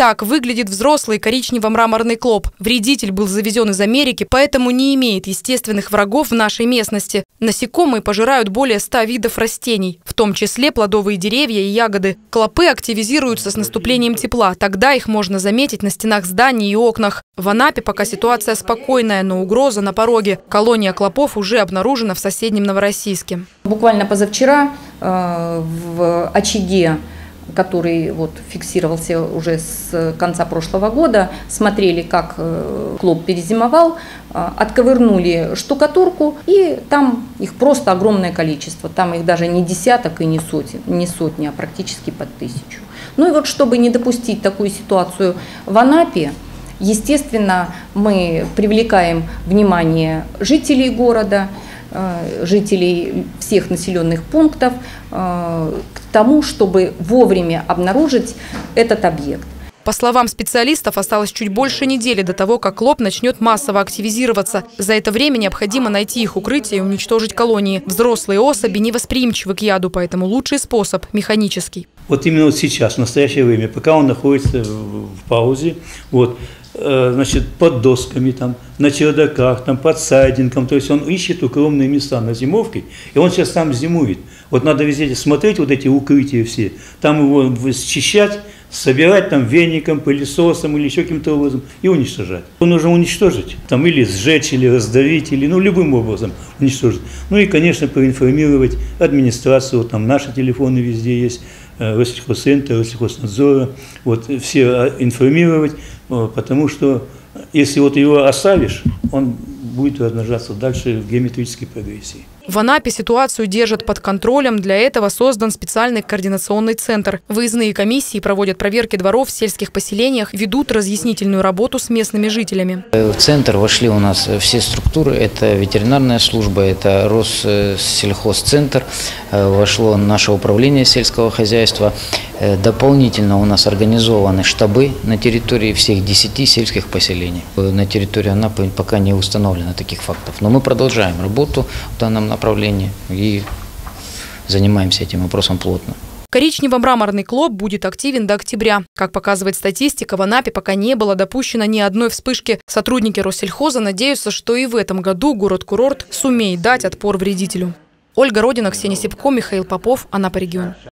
Так выглядит взрослый коричнево-мраморный клоп. Вредитель был завезен из Америки, поэтому не имеет естественных врагов в нашей местности. Насекомые пожирают более 100 видов растений, в том числе плодовые деревья и ягоды. Клопы активизируются с наступлением тепла. Тогда их можно заметить на стенах зданий и окнах. В Анапе пока ситуация спокойная, но угроза на пороге. Колония клопов уже обнаружена в соседнем Новороссийске. Буквально позавчера в очаге, который фиксировался уже с конца прошлого года, смотрели, как клоп перезимовал, отковырнули штукатурку, и там их просто огромное количество. Там их даже не десяток и не сотни, а практически под 1000. Ну и чтобы не допустить такую ситуацию в Анапе, естественно, мы привлекаем внимание жителей города, жителей всех населенных пунктов к тому, чтобы вовремя обнаружить этот объект. По словам специалистов, осталось чуть больше недели до того, как клоп начнет массово активизироваться. За это время необходимо найти их укрытие и уничтожить колонии. Взрослые особи невосприимчивы к яду, поэтому лучший способ – механический. Вот именно сейчас, в настоящее время, пока он находится в паузе, значит, под досками, там, на чердаках, там, под сайдингом, то есть он ищет укромные места на зимовке, и он сейчас там зимует. Вот надо везде смотреть эти укрытия все, там его счищать, собирать там веником, пылесосом или еще каким-то образом и уничтожать. Его нужно уничтожить, там, или сжечь, или раздавить, или любым образом уничтожить. Ну и, конечно, проинформировать администрацию, там наши телефоны везде есть, Россельхозцентра, Россельхознадзора, все информировать, потому что если его оставишь, он будет размножаться дальше в геометрической прогрессии. В Анапе ситуацию держат под контролем. Для этого создан специальный координационный центр. Выездные комиссии проводят проверки дворов в сельских поселениях, ведут разъяснительную работу с местными жителями. В центр вошли у нас все структуры. Это ветеринарная служба, это Россельхозцентр, вошло наше управление сельского хозяйства. Дополнительно у нас организованы штабы на территории всех 10 сельских поселений. На территории Анапы пока не установлено таких фактов. Но мы продолжаем работу в данном направлении и занимаемся этим вопросом плотно. Коричнево-мраморный клоп будет активен до октября. Как показывает статистика, в Анапе пока не было допущено ни одной вспышки. Сотрудники Россельхоза надеются, что и в этом году город-курорт сумеет дать отпор вредителю. Ольга Родина, Ксения Сипко, Михаил Попов, Анапа регион.